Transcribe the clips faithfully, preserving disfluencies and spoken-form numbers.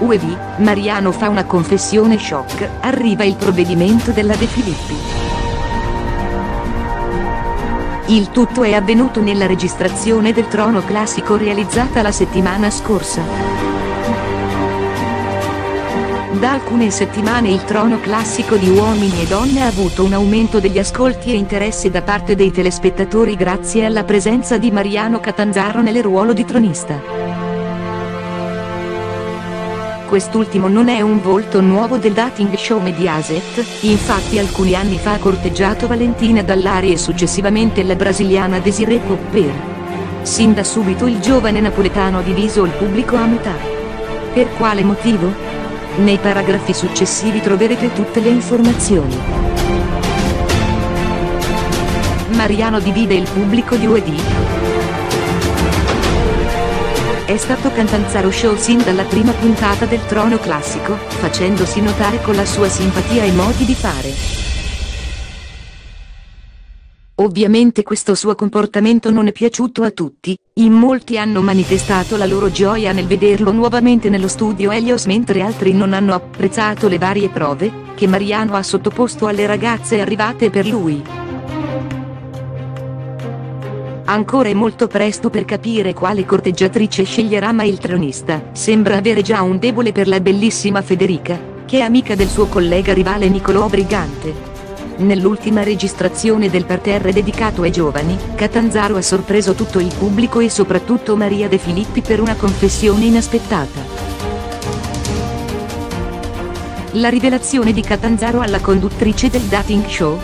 U E D, Mariano fa una confessione shock, arriva il provvedimento della De Filippi. Il tutto è avvenuto nella registrazione del Trono Classico realizzata la settimana scorsa. Da alcune settimane il Trono Classico di Uomini e Donne ha avuto un aumento degli ascolti e interesse da parte dei telespettatori grazie alla presenza di Mariano Catanzaro nel ruolo di tronista. Quest'ultimo non è un volto nuovo del dating show Mediaset, infatti alcuni anni fa ha corteggiato Valentina Dall'Ari e successivamente la brasiliana Desirée Popper. Sin da subito il giovane napoletano ha diviso il pubblico a metà. Per quale motivo? Nei paragrafi successivi troverete tutte le informazioni. Mariano divide il pubblico di U E D. È stato Catanzaro show sin dalla prima puntata del Trono Classico, facendosi notare con la sua simpatia e modi di fare. Ovviamente questo suo comportamento non è piaciuto a tutti, in molti hanno manifestato la loro gioia nel vederlo nuovamente nello studio Helios mentre altri non hanno apprezzato le varie prove che Mariano ha sottoposto alle ragazze arrivate per lui. Ancora è molto presto per capire quale corteggiatrice sceglierà, ma il tronista sembra avere già un debole per la bellissima Federica, che è amica del suo collega rivale Nicolò Brigante. Nell'ultima registrazione del parterre dedicato ai giovani, Catanzaro ha sorpreso tutto il pubblico e soprattutto Maria De Filippi per una confessione inaspettata. La rivelazione di Catanzaro alla conduttrice del dating show?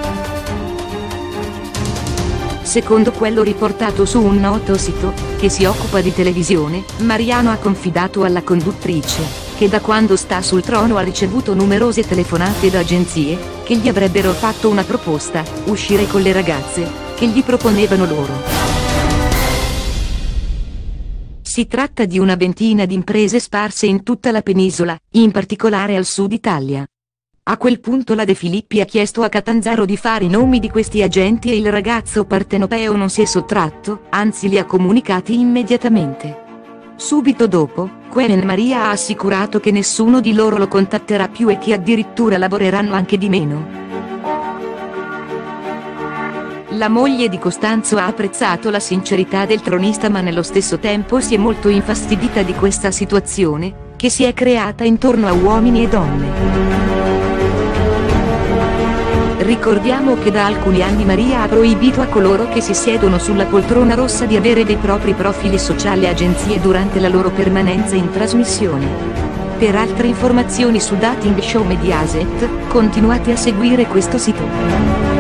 Secondo quello riportato su un noto sito, che si occupa di televisione, Mariano ha confidato alla conduttrice che da quando sta sul trono ha ricevuto numerose telefonate da agenzie che gli avrebbero fatto una proposta, uscire con le ragazze che gli proponevano loro. Si tratta di una ventina di imprese sparse in tutta la penisola, in particolare al sud Italia. A quel punto la De Filippi ha chiesto a Catanzaro di fare i nomi di questi agenti e il ragazzo partenopeo non si è sottratto, anzi li ha comunicati immediatamente. Subito dopo, Quen Maria ha assicurato che nessuno di loro lo contatterà più e che addirittura lavoreranno anche di meno. La moglie di Costanzo ha apprezzato la sincerità del tronista, ma nello stesso tempo si è molto infastidita di questa situazione che si è creata intorno a Uomini e Donne. Ricordiamo che da alcuni anni Maria ha proibito a coloro che si siedono sulla poltrona rossa di avere dei propri profili sociali e agenzie durante la loro permanenza in trasmissione. Per altre informazioni su Dating Show Mediaset, continuate a seguire questo sito.